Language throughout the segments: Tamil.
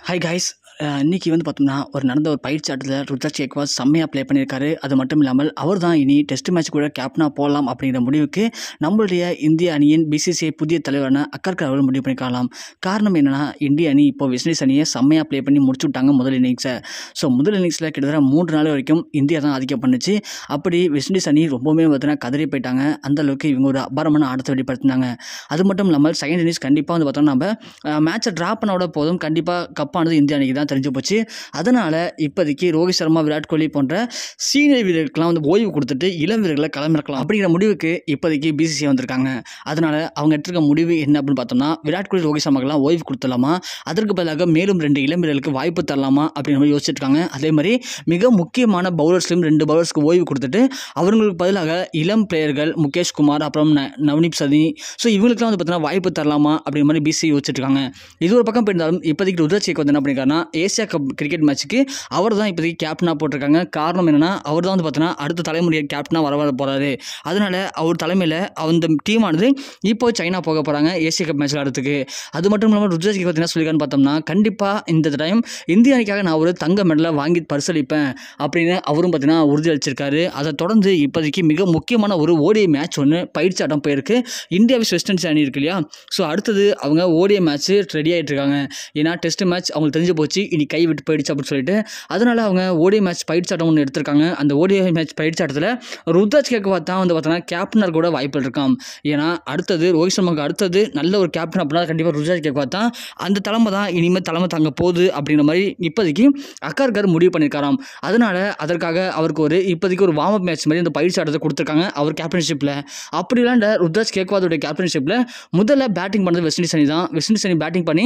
Hi guys. இன்னைக்கு பார்த்தோம்னா நடந்த ஒரு பயிற்சி ஆட்டத்தில் ருத்ராஜ் கேக்வாத் செம்மையாக ப்ளே பண்ணியிருக்காரு. அது மட்டும் இல்லாமல் அவர் தான் இனி டெஸ்ட் மேட்ச் கூட கேப்டனாக போடலாம் அப்படிங்கிற முடிவுக்கு நம்மளுடைய இந்திய அணியின் பிசிசிஐ புதிய தலைவரான அக்கர்கர் அவர்கள் முடிவு பண்ணிக்கலாம். காரணம் என்னன்னா, இந்திய அணி இப்போ வெஸ்ட் இண்டீஸ் அணியை செம்மையாக ப்ளே பண்ணி முடிச்சு விட்டாங்க முதல் இன்னிங்ஸை. ஸோ முதல் இன்னிங்ஸில் கிட்டத்தட்ட 3 நாள் வரைக்கும் இந்தியா தான் ஆதிக்கம் பண்ணுச்சு. அப்படி வெஸ்ட் இண்டீஸ் அணி ரொம்பவுமே பார்த்தீங்கன்னா கதறி போயிட்டாங்க. அந்தளவுக்கு இவங்க ஒரு அபாரமான ஆட்டத்தை வெளிப்படுத்தினாங்க. அது மட்டும் இல்லாமல் செகண்ட் இன்னிங்ஸ் கண்டிப்பாக பார்த்தோம்னா நம்ம மேட்சை ட்ரா பண்ணோட போதும் கண்டிப்பாக கப்பானது இந்திய அணிக்கு தான் தெரிஞ்சு போச்சு. அதனால் இப்போதைக்கு ரோஹித் சர்மா, விராட் கோலி போன்ற சீனியர் வீரர்களுக்கெல்லாம் ஓய்வு கொடுத்துட்டு இளம் வீரர்களை களமிறக்கலாம் அப்படிங்கிற முடிவுக்கு இப்போதைக்கு பிசிசிஐ வந்திருக்காங்க. அதனால் அவங்க எடுத்துருக்க முடிவு என்ன அப்படின்னு பார்த்தோம்னா, விராட் கோலி, ரோஹித் சர்மாக்கெல்லாம் ஓய்வு கொடுத்துடலாமா, அதற்கு பதிலாக மேலும் 2 இளம் வீரர்களுக்கு வாய்ப்பு தரலாமா அப்படிங்கிற மாதிரி யோசிச்சுட்டு இருக்காங்க. அதே மாதிரி மிக முக்கியமான பவுலர்ஸ்லையும் 2 பவுலர்ஸ்க்கு ஓய்வு கொடுத்துட்டு அவங்களுக்கு பதிலாக இளம் பிளேயர்கள் முகேஷ் குமார், அப்புறம் நவனீத் சதி, ஸோ இவங்களுக்குலாம் பார்த்தீங்கன்னா வாய்ப்பு தரலாமா அப்படிங்கிற மாதிரி பிசிசிஐ யோசிச்சுட்டு இருக்காங்க. இது ஒரு பக்கம் போயிருந்தாலும் இப்போதைக்கு ருத்ராஜ் கேக்வாத் என்ன பண்ணியிருக்காருன்னா, ஏசியா கப் கிரிக்கெட் மேட்ச்சுக்கு அவர் தான் இப்போதைக்கு கேப்டனாக போட்டிருக்காங்க. காரணம் என்னன்னா, அவர் தான் பார்த்தீங்கன்னா அடுத்த தலைமுறை கேப்டனாக வர போகிறாரு. அதனால அவர் தலைமையில் அந்த டீமானது இப்போ சைனா போக போகிறாங்க ஏசியா கப் மேட்ச் ஆடுறதுக்கு. அது மட்டும் இல்லாமல் ருத்ராஜ் கேக்வாத் என்ன சொல்லியிருக்காருன்னு பார்த்தோம்னா, கண்டிப்பாக இந்த டைம் இந்திய அணிக்காக நான் ஒரு தங்க மெடலை வாங்கி பரிசளிப்பேன் அப்படின்னு அவரும் பார்த்தீங்கன்னா உறுதி அளிச்சிருக்காரு. அதை தொடர்ந்து இப்போதைக்கு மிக முக்கியமான ஒரு ஓடிஐ மேட்ச் ஒன்று பயிற்சி ஆட்டம் போயிருக்கு. இந்தியா விஸ் வெஸ்ட் இண்டீஸ் அணி இருக்கு இல்லையா, ஸோ அடுத்தது அவங்க ஓடிஐ மேட்ச் ரெடி ஆகிட்டு இருக்காங்க. ஏன்னா டெஸ்ட் மேட்ச் அவங்களுக்கு தெரிஞ்சு போச்சு, இனி கை விட்டு போயிடுச்சு அப்படின்னு சொல்லிட்டு. அதனால் அவங்க ஓடிஐ மேட்ச் பயிற்சி ஆட்டம் ஒன்று எடுத்திருக்காங்க. அந்த ஓடிஐ மேட்ச் பயிற்சி ஆட்டத்தில் ருத்ராஜ் கேக்வாத் தான் பார்த்தோன்னா கேப்டனாக கூட வாய்ப்பு இருக்காம். ஏன்னா அடுத்தது ரோஹித் சர்மாவுக்கு அடுத்தது நல்ல ஒரு கேப்டன் அப்படின்னா கண்டிப்பாக ருத்ராஜ் கேக்வாத் தான். அந்த தலைமை தான் இனிமேல் தலைமை தாங்க போகுது அப்படிங்கிற மாதிரி இப்போதைக்கு அக்கர்கர் முடிவு பண்ணியிருக்காராம். அதனால் அதற்காக அவருக்கு இப்போதைக்கு ஒரு வார்ம் அப் மேட்ச் மாதிரி இந்த பயிற்சி ஆட்டத்தை கொடுத்துருக்காங்க அவர் கேப்டன்ஷிப்பில். அப்படி இல்லாண்ட ருத்ராஜ் கேக்வாத்தோட கேப்டன்ஷிப்பில் முதல்ல பேட்டிங் பண்ணது வெஸ்ட் இண்டீஸ் அணி தான். வெஸ்ட் இண்டீஸ் அணி பேட்டிங் பண்ணி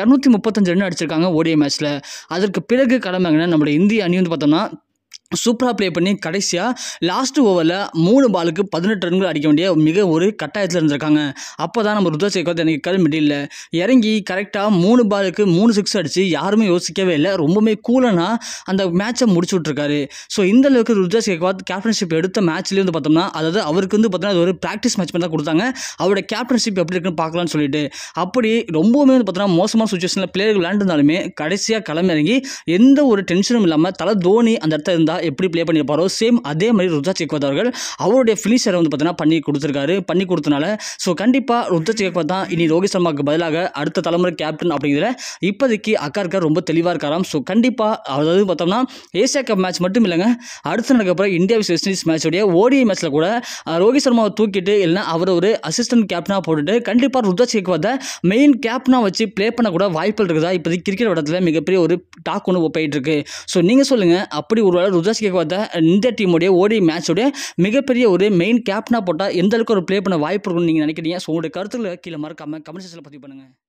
235 ரன் அடிச்சிருக்காங்க ஓடிஐ மேட்ச்சில். அதற்கு பிறகு கிளம்பாங்கன்னா நம்மளுடைய இந்திய அணி பார்த்தோம்னா சூப்பராக ப்ளே பண்ணி கடைசியாக லாஸ்ட் ஓவரில் 3 பாலுக்கு 18 ரன்கள் அடிக்க வேண்டிய மிக ஒரு கட்டாயத்தில் இருந்திருக்காங்க. அப்போ தான் நம்ம ருத்ராஜ் கேக்வாத் எனக்கு மிடில் இறங்கி கரெக்டாக 3 பாலுக்கு 3 6 அடித்து யாருமே யோசிக்கவே இல்லை, ரொம்பவுமே கூலனா அந்த மேட்சை முடிச்சு விட்ருக்காரு. ஸோ இந்த அளவுக்கு ருத்ராஜ் கேக்வாத் கேப்டன்ஷிப் எடுத்த மேட்ச்லேயே பார்த்தோம்னா, அதாவது அவருக்கு பார்த்தோம்னா அது ஒரு ப்ராக்டிஸ் மேட்ச் தான் கொடுத்தாங்க. அவரோட கேப்டன்ஷிப் எப்படி இருக்குன்னு பார்க்கலாம்னு சொல்லிட்டு. அப்படி ரொம்பவுமே பார்த்தோன்னா மோசமான சுச்சுவேஷனில் பிளேயர்கள் விளையாண்டுருந்தாலுமே கடைசியாக களமிறங்கி எந்த ஒரு டென்ஷனும் இல்லாமல் தலை தோனி அந்த இடத்துல இருந்தால் எப்படி ப்ளே பண்ணியிருப்பாரோ சேம் அதே மாதிரி ருத்ராஜ் கேக்வாத் அவர்கள் அவருடைய ஃபினிஷரை பார்த்தீங்கன்னா பண்ணி கொடுத்தனால ஸோ கண்டிப்பாக ருத்ராஜ் கேக்வாத் தான் இனி ரோஹித் சர்மாவுக்கு பதிலாக அடுத்த தலைமுறை கேப்டன் அப்படிங்கிறத இப்போதைக்கு அக்கர்கர் ரொம்ப தெளிவாக இருக்காராம். ஸோ கண்டிப்பாக அதாவது பார்த்தோம்னா ஏசியா கப் மேட்ச் மட்டும் இல்லைங்க, அடுத்து நடக்கப்புறம் இந்தியா விஸ் வெஸ்ட் இண்டீஸ் மேட்சோடைய ஓடிஐ மேட்ச்சில் கூட ரோஹித் சர்மாவை தூக்கிட்டு இல்லைன்னா அவர் ஒரு அசிஸ்டன்ட் கேப்டனாக போட்டுட்டு கண்டிப்பாக ருத்ராஜ் கேக்வாத்தை மெயின் கேப்டனாக வச்சு ப்ளே பண்ணக்கூட வாய்ப்புகள் இருக்குதா இப்போதைக்கு கிரிக்கெட் விடத்தில் மிகப்பெரிய ஒரு டாக் ஒன்று போயிட்டு இருக்கு. ஸோ நீங்கள் சொல்லுங்கள், அப்படி ஒரு ருத்ராஜ் கேக்வாத் இந்த டீமுடைய ஓடிஐ மேட்சோட மிகப்பெரிய ஒரு மெயின் கேப்டனாக போட்டால் எந்த அளவுக்கு ஒரு ப்ளே பண்ண வாய்ப்பு இருக்குன்னு நீங்கள் நினைக்கிறீங்க? ஸோ உங்களுடைய கருத்துக்களை கீழே மறக்காம கமெண்ட் செக்ஷனில் பதிவு பண்ணுங்கள்.